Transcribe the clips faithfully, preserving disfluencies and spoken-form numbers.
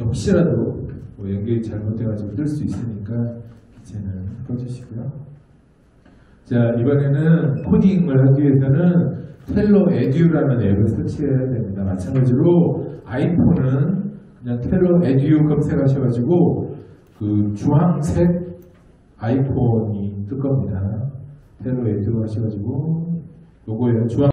혹시라도 뭐 연결이 잘못돼가지고 뜰 수 있으니까 기체는 꺼주시고요. 자, 이번에는 코딩을 하기 위해서는 텔로 에듀라는 앱을 설치해야 됩니다. 마찬가지로 아이폰은 그냥 텔로 에듀 검색하셔가지고 그 주황색 아이폰이 뜰 겁니다. 텔로 에듀 하셔가지고 요거예요. 주황.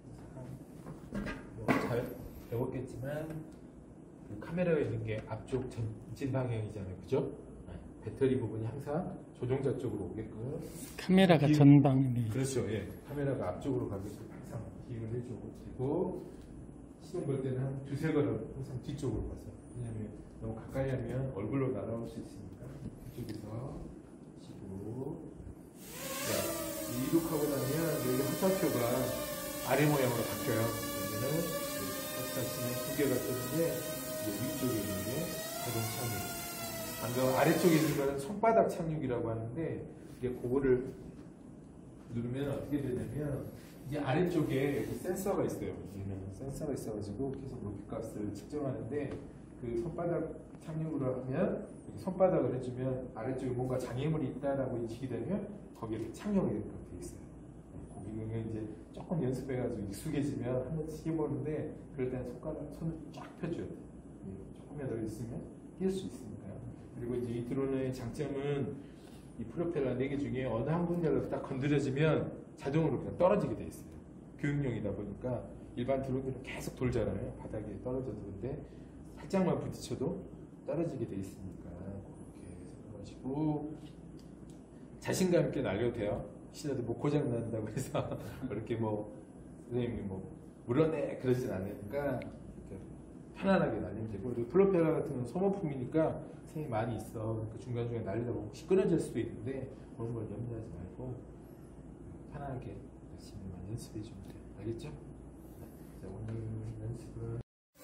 뭐 잘 배웠겠지만 그 카메라에 있는 게 앞쪽 전진 방향이잖아요, 그죠? 배터리 부분이 항상 조종자 쪽으로 오게끔 카메라가 기획, 전방이네. 그렇죠. 예, 카메라가 앞쪽으로 가게끔 항상 기획을 해주고, 그리고 시동 걸 때는 한 두세 걸음 항상 뒤쪽으로 가서, 왜냐하면 너무 가까이 하면 얼굴로 날아올 수 있으니까 이쪽에서 시고. 자, 이륙하고 나면 여기 화살표가 아래 모양으로 바뀌어요. 그러면은 화살표는 두 개가 뜨는데 위쪽에 있는 게 자동 착륙. 방금 아래쪽에 있는 거는 손바닥 착륙이라고 하는데, 이게 그거를 누르면 어떻게 되냐면 이게 아래쪽에 센서가 있어요. 여기는 센서가 있어가지고 계속 높이값을 측정하는데, 그 손바닥 착륙으로 하면 손바닥을 해주면 아래쪽에 뭔가 장애물이 있다라고 인식이 되면 거기에 착륙이 되게끔 돼 있어요. 거기는 이제 조금 연습해가지고 익숙해지면 한 번씩 해보는데, 그럴 때는 손가락 손을 쫙 펴줘야 돼요. 조금이라도 있으면 뛸 수 있으니까요. 그리고 이제 이 드론의 장점은 이 프로펠러 네 개 중에 어느 한 군데라도 딱 건드려지면 자동으로 그냥 떨어지게 돼 있어요. 교육용이다 보니까 일반 드론들은 계속 돌잖아요. 바닥에 떨어져도. 근데 살짝만 부딪혀도 떨어지게 돼 있으니까 그렇게 생각하시고 자신감 있게 날려도 돼요. 혹시라도 뭐 고장 난다고 해서 그렇게 뭐 선생님이 뭐 물어내 그러진 않으니까 편안하게 날리면 되고, 그리고 프로펠러 같은 건 소모품이니까 생이 많이 있어. 그러니까 중간중간 날리다 보면 혹시 끊어질 수도 있는데 그런 걸 염려하지 말고 편안하게 열심히만 연습해 주면 돼요. 알겠죠? 자, 오늘 연습은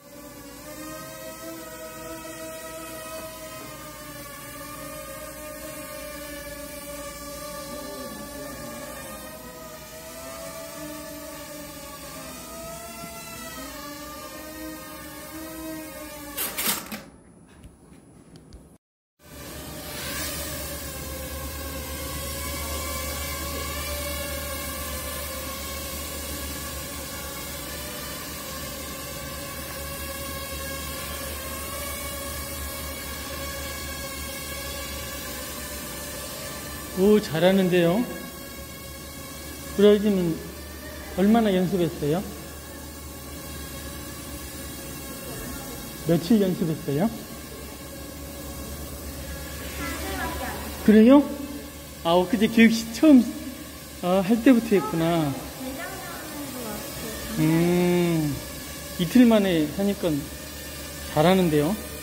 오, 잘하는데요. 브라이즈는 얼마나 연습했어요? 며칠 연습했어요? 그래요? 아, 엊그제 교육시 처음 아, 할 때부터 했구나. 음, 이틀 만에 하니까 잘하는데요.